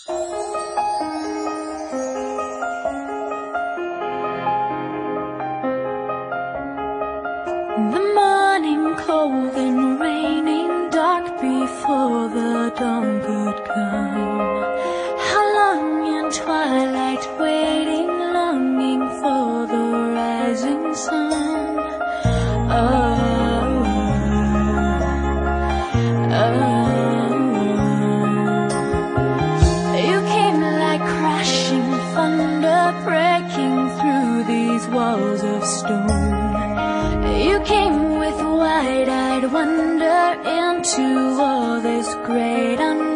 The morning cold and raining, dark before the dawn could come. How long in twilight waiting, longing for the rising sun. You came like crashing thunder, breaking through these walls of stone. You came with wide-eyed wonder into all this great unknown.